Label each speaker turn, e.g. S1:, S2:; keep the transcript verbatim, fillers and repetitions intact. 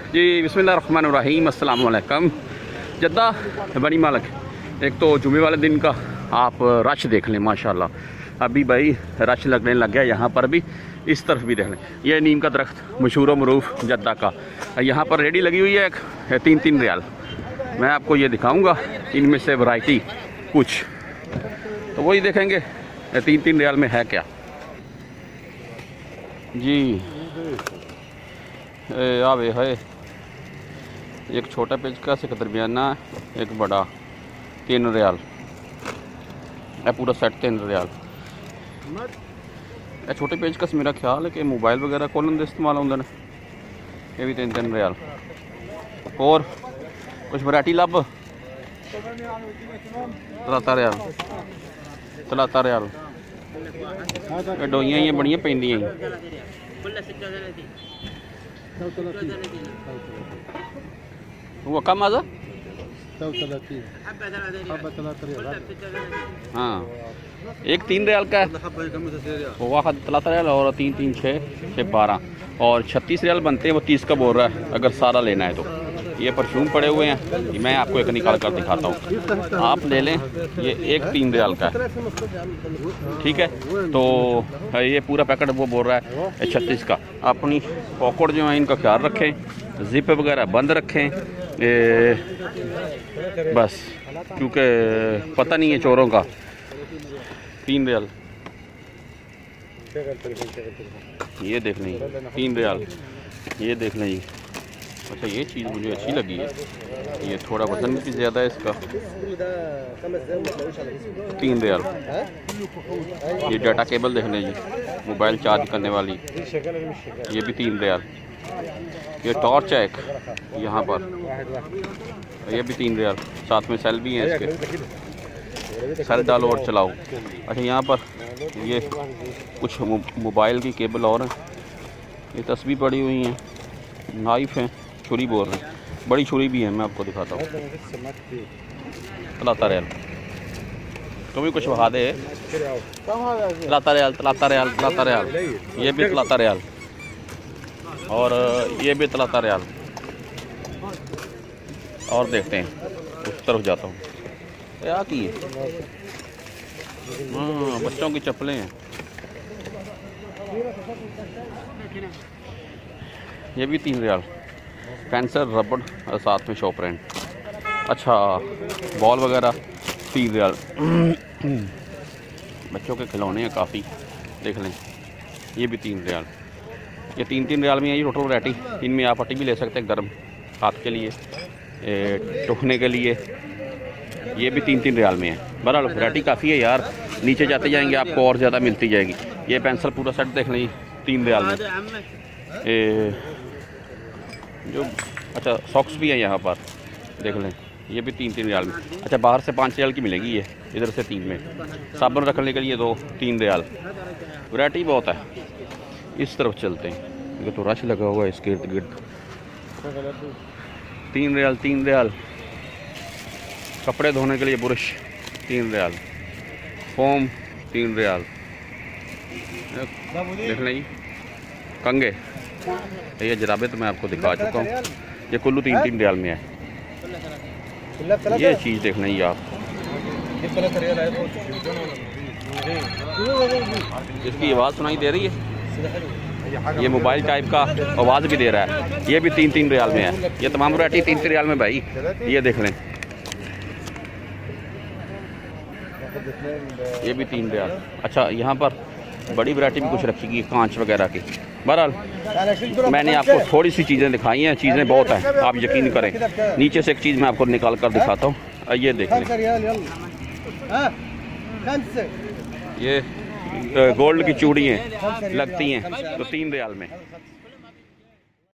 S1: जी बिस्मिल्लाहिर्रहमानिर्रहीम, अस्सलाम वालेकुम। जद्दा बनी मालिक, एक तो जुमे वाले दिन का आप रश देख लें माशाल्लाह। अभी भाई रश लगने लग गया। यहाँ पर भी, इस तरफ भी देख लें, ये नीम का दरख्त मशहूर मरूफ जद्दा का। यहाँ पर रेडी लगी हुई है एक तीन तीन रियाल। मैं आपको ये दिखाऊंगा इनमें से वैरायटी कुछ, तो वही देखेंगे तीन तीन रियाल में है क्या। जी आवे है, एक छोटा पेचकस, एक दरमियाना, एक बड़ा, तीन रियाल। है पूरा सेट तीन रियाल। ये छोटे पेचकस मेरा ख्याल है कि मोबाइल वगैरह खोलन दे इस्तेमाल होंगे ने। ये भी तीन तीन रियाल। और कुछ वैरायटी लब तलाता रियाल, तलाता रियाल। डोइयां बड़िया पेंदियां वो कम आजा। हाँ, एक तीन रियाल का वाह तलाता रियाल, और तीन तीन छः छः बारह, और छत्तीस रियाल बनते हैं। वो तीस का बोल रहा है अगर सारा लेना है तो। ये परफ्यूम पड़े हुए हैं, मैं आपको एक निकाल कर दिखाता हूँ, आप ले लें। ये एक तीन रियाल का है, ठीक है। तो ये पूरा पैकेट वो बोल रहा है छत्तीस का। अपनी पॉकेट जो है इनका ख्याल रखें, जिप वगैरह बंद रखें, ए, बस, क्योंकि पता नहीं है चोरों का। तीन रियाल ये देख लें, तीन रियाल ये देख लें जी। अच्छा, ये चीज़ मुझे अच्छी लगी है, ये थोड़ा वजन भी ज़्यादा है इसका। तीन रियाल। ये डाटा केबल देख लें जी, मोबाइल चार्ज करने वाली, ये भी तीन रियाल। ये टॉर्च है एक यहाँ पर, ये भी तीन रियाल। साथ में सेल भी हैं इसके, सेल डालो और चलाओ। अच्छा, यहाँ पर ये कुछ मोबाइल की केबल और हैं। ये तस्वीर पड़ी हुई हैं, नाइफ हैं, छुरी बोल रहे हैं, बड़ी छुरी भी है, मैं आपको दिखाता हूँ। तलाता रियाल, तो भी कुछ बहा दे। तलाता रियाल, तलाता रियाल, तलाता रियाल। ये भी तलाता रियाल, और ये भी तलाता रियाल। और देखते हैं, उस तरफ जाता हूँ। क्या की है? हाँ, बच्चों की चप्पलें हैं। ये भी तीन रियाल। पेंसिल, रबड़, साथ में शॉप रेंट। अच्छा, बॉल वगैरह तीन रियाल। बच्चों के खिलौने हैं काफ़ी, देख लें। ये भी तीन रियाल। ये तीन तीन रियाल में है ये टोटल वैरायटी। इनमें आप पट्टी भी ले सकते हैं गर्म हाथ के लिए, टोकने के लिए। ये भी तीन तीन रियाल में है। बहरहाल वैरायटी काफ़ी है यार, नीचे जाते जाएंगे आपको और ज़्यादा मिलती जाएगी। ये पेंसिल पूरा सेट देख लें, तीन रियाल में। ए, जो अच्छा सॉक्स भी है यहाँ पर, देख लें, ये भी तीन तीन रियाल में। अच्छा, बाहर से पाँच रियाल की मिलेगी ये, इधर से तीन में। साबुन रखने के लिए दो, तीन रियाल। वैरायटी बहुत है। इस तरफ चलते हैं, ये तो रश लगा हुआ है इसके इर्द गिर्द। तीन रियाल, तीन रियाल। कपड़े धोने के लिए ब्रश, तीन रियाल। फोम, तीन रियाल। देख लें, कंगे, ये जराबे तो मैं आपको दिखा चुका हूँ। ये कुल्लू तीन तीन रियाल में है। ये चीज़ देख लें आप, इसकी आवाज़ सुनाई दे रही है। ये मोबाइल टाइप का आवाज़ भी दे रहा है। ये भी तीन तीन रियाल में है। ये तमाम वैरायटी तीन तीन रियाल में भाई, ये देख लें। ये भी तीन रियाल। अच्छा, यहाँ पर बड़ी वैरायटी भी कुछ रखी गई, कांच वगैरह की। बहरहाल मैंने आपको थोड़ी सी चीज़ें दिखाई हैं, चीज़ें बहुत हैं, आप यकीन करें। नीचे से एक चीज़ मैं आपको निकाल कर दिखाता हूँ, ये देख लें। ये गोल्ड की चूड़ियाँ लगती हैं, तो तीन रियाल में।